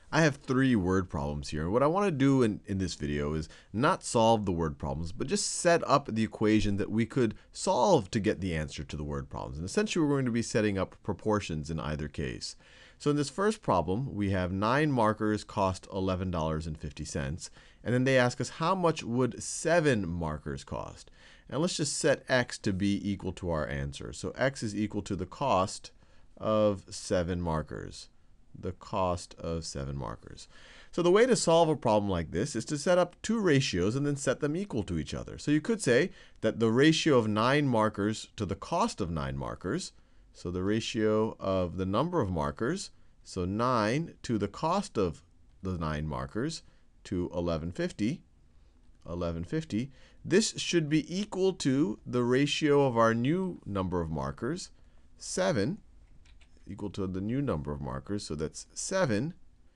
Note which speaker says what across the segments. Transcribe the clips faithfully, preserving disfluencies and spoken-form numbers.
Speaker 1: I have three word problems here. What I want to do in, in this video is not solve the word problems, but just set up the equation that we could solve to get the answer to the word problems. And essentially, we're going to be setting up proportions in either case. So in this first problem, we have nine markers cost eleven dollars and fifty cents. And then they ask us, how much would seven markers cost? And let's just set x to be equal to our answer. So x is equal to the cost of seven markers. The cost of seven markers. So the way to solve a problem like this is to set up two ratios and then set them equal to each other. So you could say that the ratio of nine markers to the cost of nine markers, so the ratio of the number of markers, so nine to the cost of the nine markers to eleven fifty, eleven fifty, this should be equal to the ratio of our new number of markers, seven, equal to the new number of markers, so that's seven,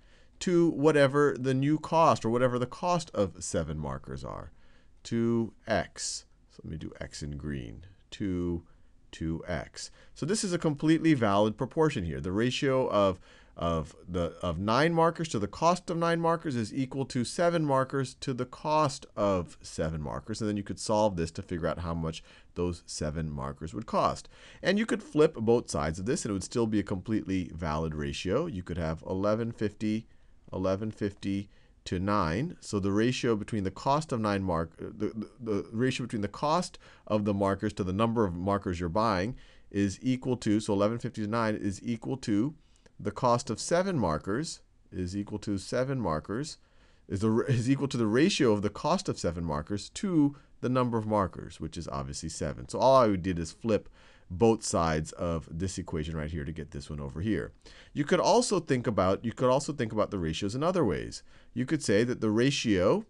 Speaker 1: to whatever the new cost, or whatever the cost of seven markers are, to x. So let me do x in green, to, to x. So this is a completely valid proportion here. The ratio of, of, the, of nine markers to the cost of nine markers is equal to seven markers to the cost of seven markers. And then you could solve this to figure out how much those seven markers would cost. And you could flip both sides of this, and it would still be a completely valid ratio. You could have eleven fifty, eleven fifty to nine. So the ratio between the cost of nine mark, the, the, the ratio between the cost of the markers to the number of markers you're buying is equal to, so eleven fifty to nine is equal to the cost of seven markers is equal to seven markers, is, the, is equal to the ratio of the cost of seven markers to the number of markers, which is obviously seven. So all I did is flip both sides of this equation right here to get this one over here. You could also think about, you could also think about the ratios in other ways. You could say that the ratio,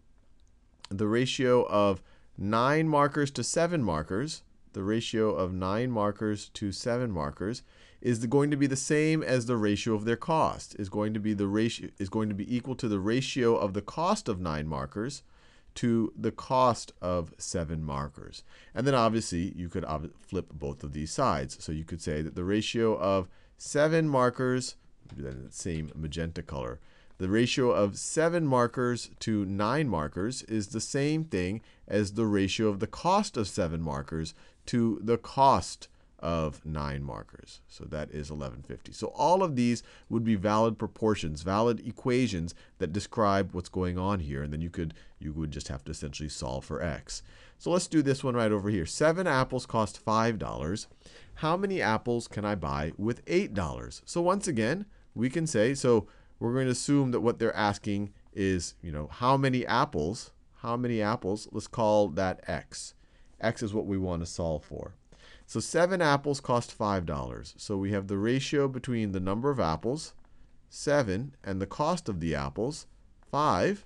Speaker 1: the ratio of nine markers to seven markers, the ratio of nine markers to seven markers is the, going to be the same as the ratio of their cost. Is going to be the ratio is going to be equal to the ratio of the cost of nine markers to the cost of seven markers. And then obviously you could flip both of these sides. So you could say that the ratio of seven markers, do that in the same magenta color, the ratio of seven markers to nine markers is the same thing as the ratio of the cost of seven markers to the cost of nine markers. So that is eleven fifty. So all of these would be valid proportions, valid equations that describe what's going on here. And then you could you would just have to essentially solve for x. So let's do this one right over here. Seven apples cost five dollars. How many apples can I buy with eight dollars? So once again, we can say, so we're going to assume that what they're asking is, you know, how many apples, how many apples, let's call that x. X is what we want to solve for. So seven apples cost five dollars. So we have the ratio between the number of apples, seven, and the cost of the apples, five,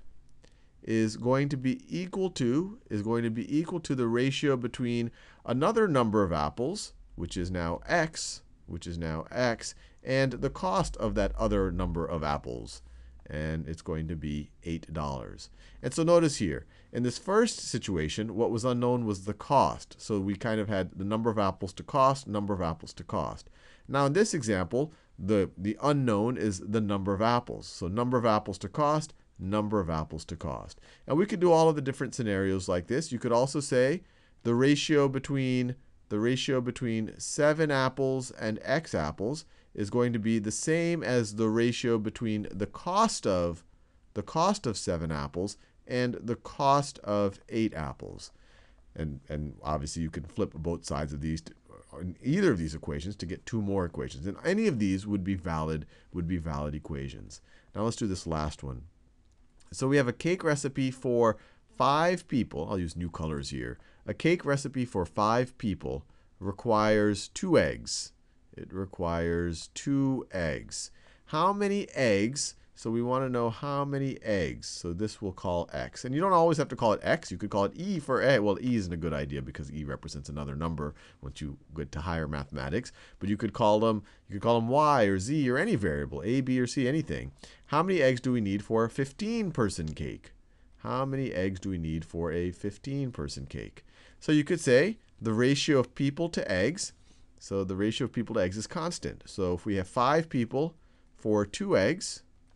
Speaker 1: is going to be equal to, is going to be equal to the ratio between another number of apples, which is now x, which is now x, and the cost of that other number of apples. And it's going to be eight dollars. And so notice here, in this first situation, what was unknown was the cost. So we kind of had the number of apples to cost, number of apples to cost. Now in this example, the, the unknown is the number of apples. So number of apples to cost, number of apples to cost. And we could do all of the different scenarios like this. You could also say the ratio between, the ratio between seven apples and x apples is going to be the same as the ratio between the cost of the cost of seven apples and the cost of eight apples. And, and obviously you can flip both sides of these to, in either of these equations to get two more equations. And any of these would be valid, would be valid equations. Now let's do this last one. So we have a cake recipe for five people. I'll use new colors here. A cake recipe for five people requires two eggs. It requires two eggs. How many eggs? So we want to know how many eggs. So this we'll call x. And you don't always have to call it x. You could call it e for egg. Well, e isn't a good idea because e represents another number once you get to higher mathematics. But you could call them, you could call them y or z or any variable, a, b, or c, anything. How many eggs do we need for a fifteen person cake? How many eggs do we need for a fifteen person cake? So you could say the ratio of people to eggs. So the ratio of people to eggs is constant. So if we have five people for two eggs,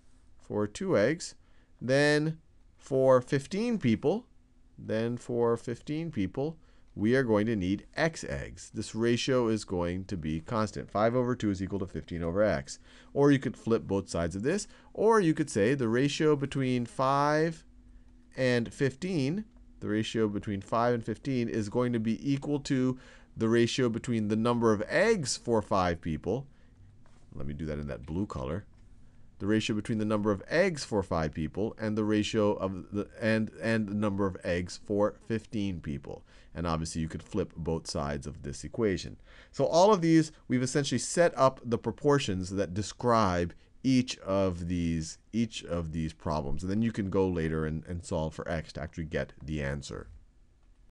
Speaker 1: for two eggs. Then for fifteen people, then for fifteen people, we are going to need x eggs. This ratio is going to be constant. five over two is equal to fifteen over x. Or you could flip both sides of this. Or you could say the ratio between five and fifteen, the ratio between five and fifteen is going to be equal to the ratio between the number of eggs for five people. Let me do that in that blue color. The ratio between the number of eggs for five people and the ratio of the and and the number of eggs for fifteen people. And obviously you could flip both sides of this equation. So all of these, we've essentially set up the proportions that describe each of these each of these problems. And then you can go later and, and solve for x to actually get the answer.